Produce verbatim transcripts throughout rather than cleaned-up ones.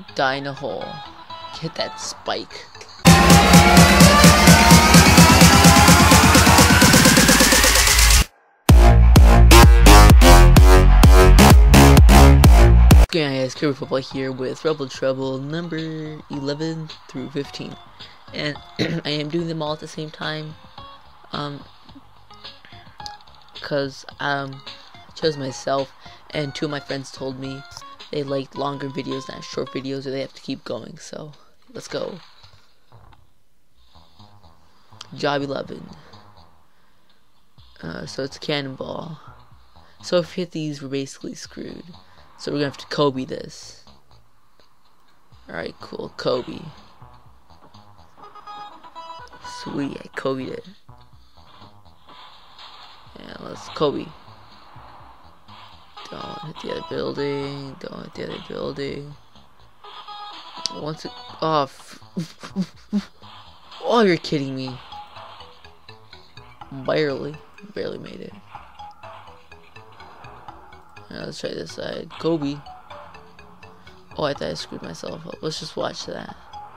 Die in a hole. Hit that spike. Okay guys, Kirby Football here with Rebel Trouble number eleven through fifteen. And I am doing them all at the same time. Um, Cause um, I chose myself, and two of my friends told me they like longer videos, not short videos, or they have to keep going. So let's go. Job eleven. Uh, so it's a cannonball. So if we hit these, we're basically screwed. So we're gonna have to Kobe this. Alright, cool. Kobe. Sweet, I Kobe'd it. Yeah, let's Kobe. Don't hit the other building. Don't hit the other building. Once it. Oh, f oh, you're kidding me. Barely. Barely made it. Now let's try this side. Kobe. Oh, I thought I screwed myself up. Let's just watch that.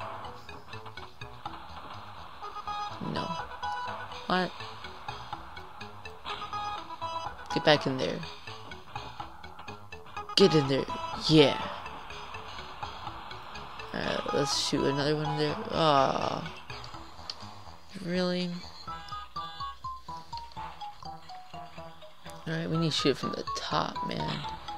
No. What? Get back in there. Get in there. Yeah. Alright, let's shoot another one in there. Ah. Oh. Really? Alright, we need to shoot from the top, man.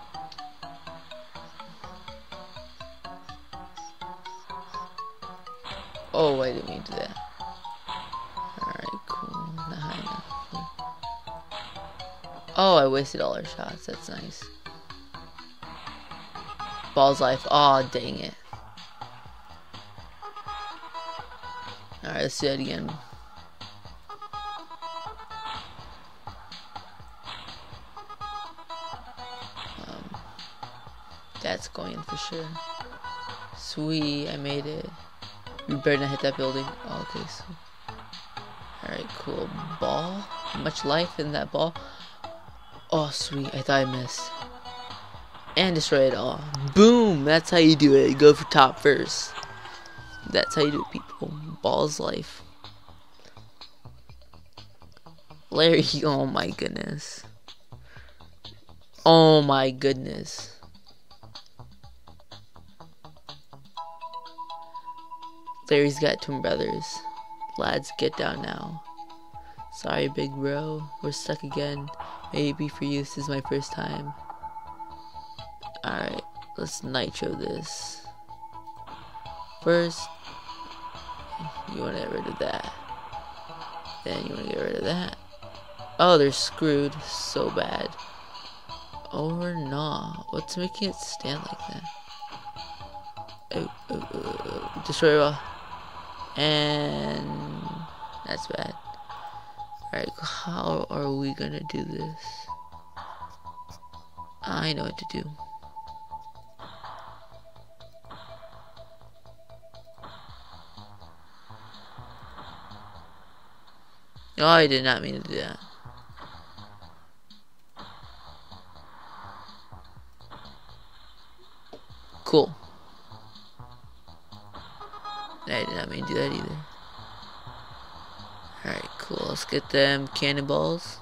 Oh, I didn't mean to do that. Alright, cool. Not high enough. Oh, I wasted all our shots. That's nice. Ball's life. Aw, oh, dang it. Alright, let's do it again. That's going in for sure. Sweet, I made it. You better not hit that building. Oh, okay, so. Alright, cool. Ball? Much life in that ball. Oh, sweet. I thought I missed. And destroy it all. Boom! That's how you do it. You go for top first. That's how you do it, people. Ball's life. Larry, oh my goodness. Oh my goodness. Larry's got twin brothers. Lads, get down now. Sorry, big bro. We're stuck again. Maybe for you, this is my first time. Alright, let's nitro this. First, you want to get rid of that. Then you want to get rid of that. Oh, they're screwed so bad. Or not. What's making it stand like that? Oh, oh, oh, oh. Destroy all. And that's bad. Alright, how are we gonna do this? I know what to do. Oh, I did not mean to do that. Cool. I did not mean to do that either. Alright, cool. Let's get them cannonballs.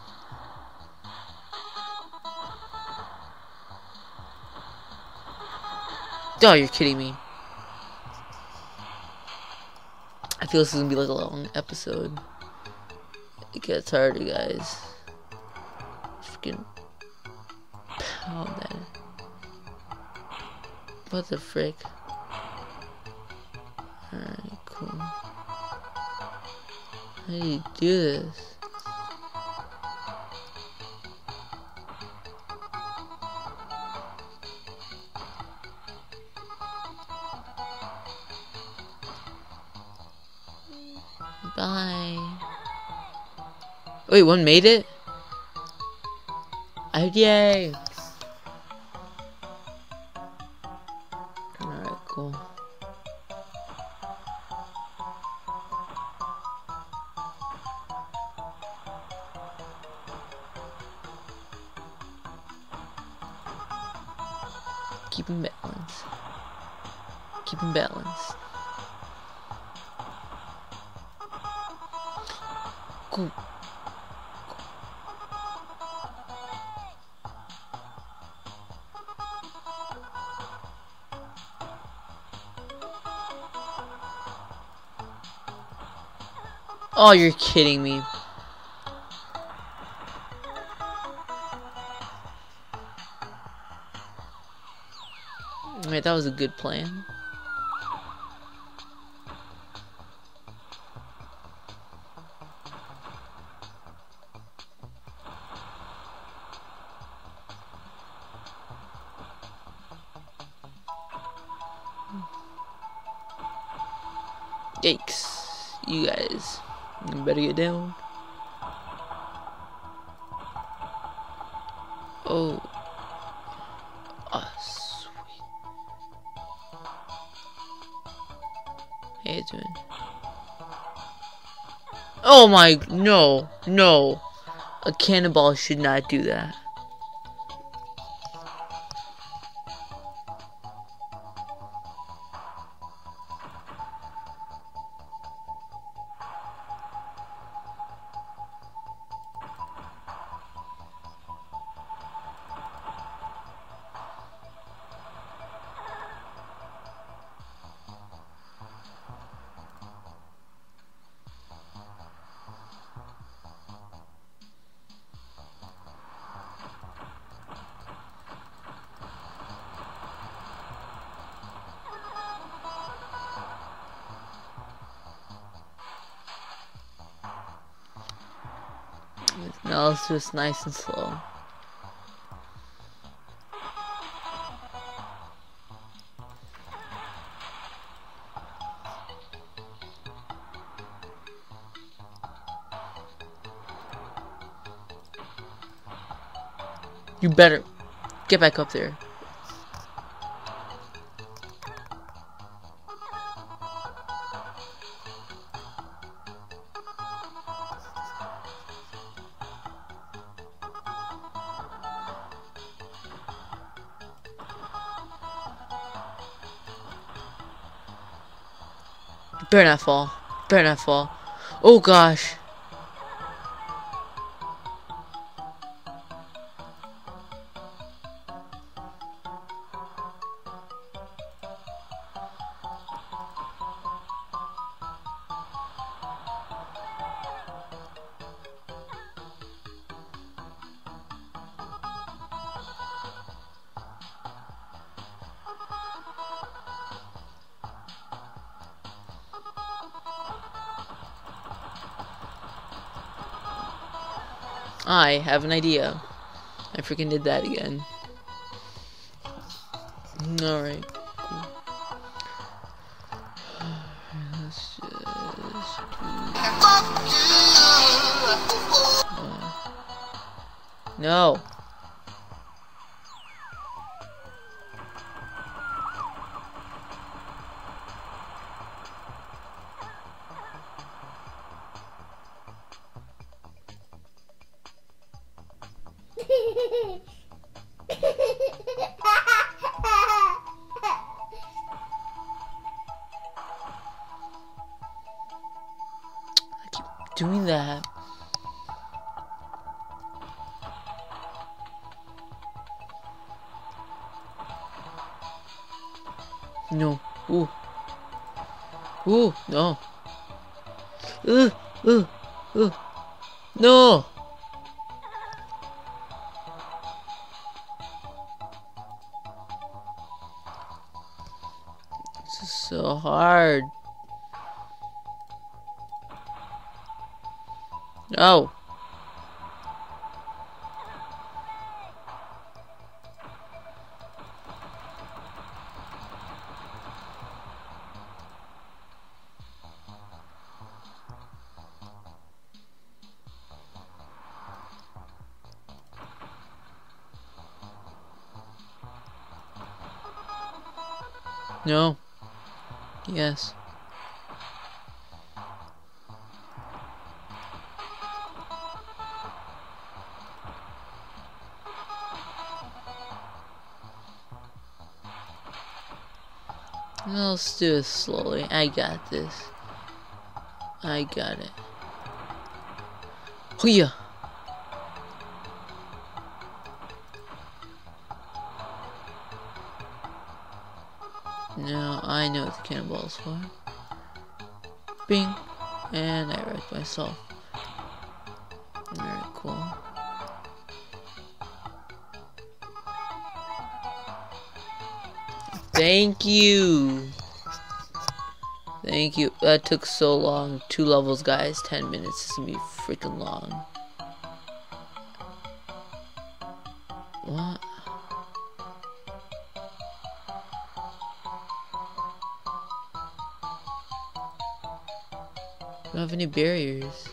Oh, you're kidding me. I feel this is gonna be like a long episode. It gets harder, guys. Freaking pound that. What the frick? Alright, cool. How do you do this? Bye. Wait, one made it? Oh, yay! Alright, cool. Keeping balance. keep him balanced. Cool. Oh, you're kidding me. Wait, that was a good plan. Yikes. You guys, you better get down. Oh. Oh, sweet. How you doing? Oh my, no, no. A cannonball should not do that. Now let's do this nice and slow. You better get back up there. Better not fall. Better not fall. Oh gosh. I have an idea. I freaking did that again. Alright, cool. Let's just do... Uh, no. I keep doing that. No. Ooh. Ooh, no. Ugh, ugh, ugh. No. This is so hard. No. No. Yes. Let's do it slowly. I got this. I got it. Hoo-ya! Now I know what the cannonball's for. Bing! And I wrecked myself. Alright, cool. Thank you! Thank you. That took so long. Two levels, guys. Ten minutes. This is gonna be freaking long. What? I don't have any barriers.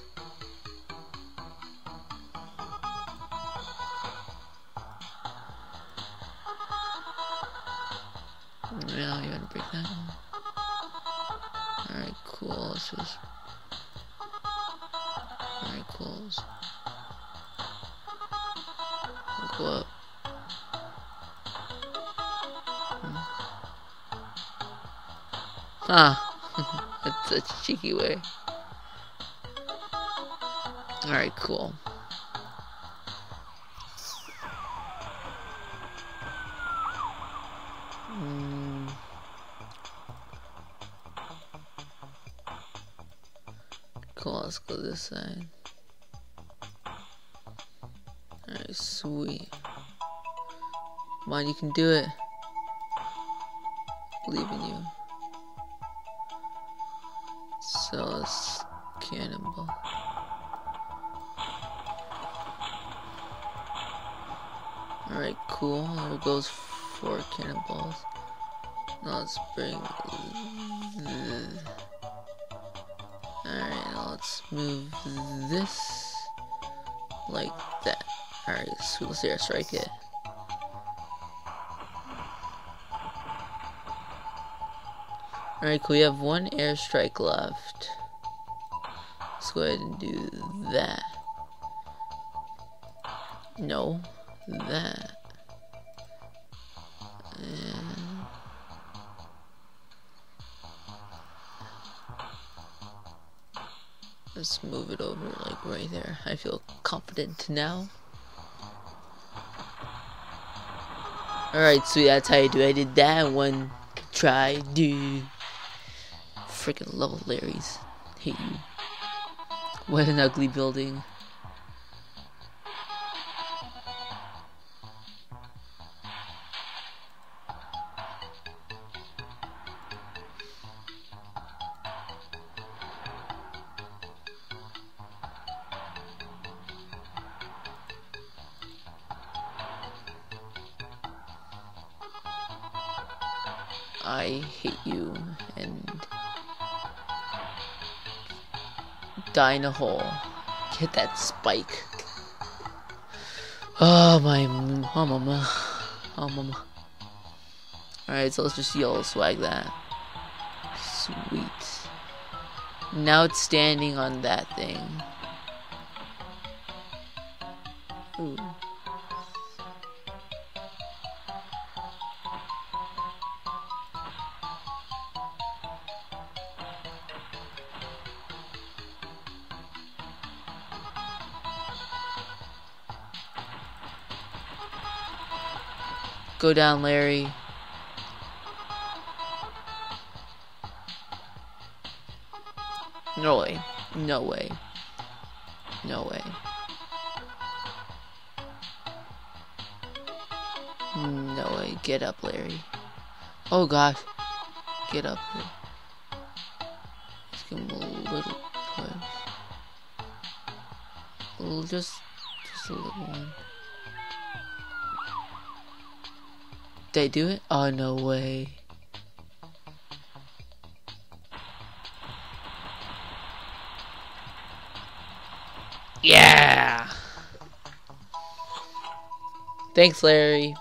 Yeah, you wanna break that one? Alright, cool. Let's just. Alright, cool. Let's go up. Hmm. Ah, that's such a cheeky way. Alright, cool. Mm. Cool, let's go this side. Alright, sweet. Come on, you can do it. Believe in you. So let's cannonball. Alright, cool. There goes four cannonballs. Now let's bring. Alright, now let's move this like that. Alright, so let's airstrike it. Alright, cool. We have one airstrike left. Let's go ahead and do that. No. That. And let's move it over like right there. I feel confident now. Alright, so that's how you do it. I did that in one try, dude. Freaking level Larry's. Hate you. What an ugly building. I hate you and die in a hole. Get that spike. Oh my, oh mama, oh mama. Alright, so let's just yellow swag that. Sweet. Now it's standing on that thing. Ooh. Go down, Larry. No way. No way. No way. No way. Get up, Larry. Oh gosh. Get up here. Just give him a little push. A little, just, just a little one. Did I do it? Oh, no way. Yeah! Thanks, Larry.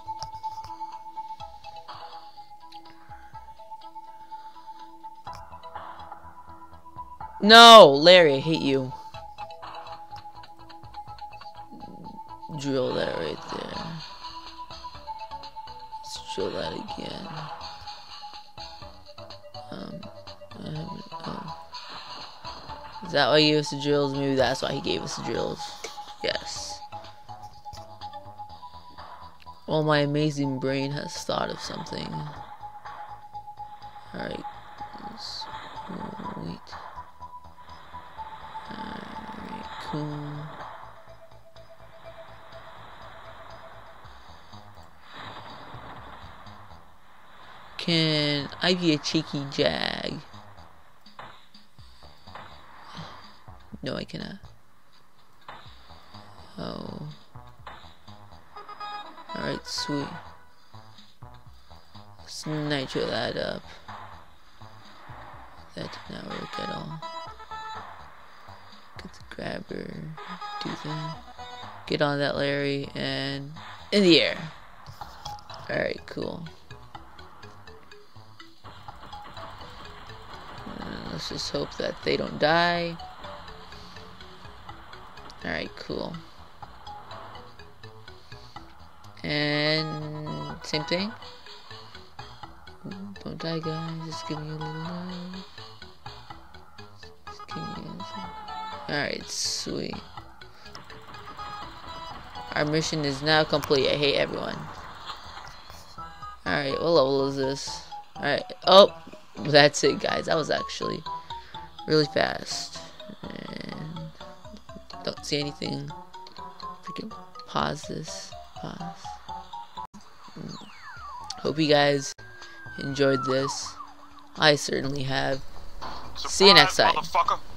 No! Larry, I hate you. Drill that right there. Let's drill that again. Um, um, um, is that why he gave us the drills? Maybe that's why he gave us the drills. Yes. Well, my amazing brain has thought of something. Alright. Wait. Alright, cool. Can I be a cheeky jag? No, I cannot. Oh. Alright, sweet. Let's nitro that up. That did not work at all. Get the grabber. Do that. Get on that Larry and in the air. Alright, cool. And let's just hope that they don't die. Alright, cool. And same thing. Don't die, guys. Just give me a little love. Just give me a... Alright, sweet. Our mission is now complete. I hate everyone. Alright, what level is this? Alright. Oh, that's it, guys. That was actually really fast. And don't see anything. Freaking pause this. Pause. Hope you guys enjoyed this. I certainly have. Surprise, see you next time. motherfucker.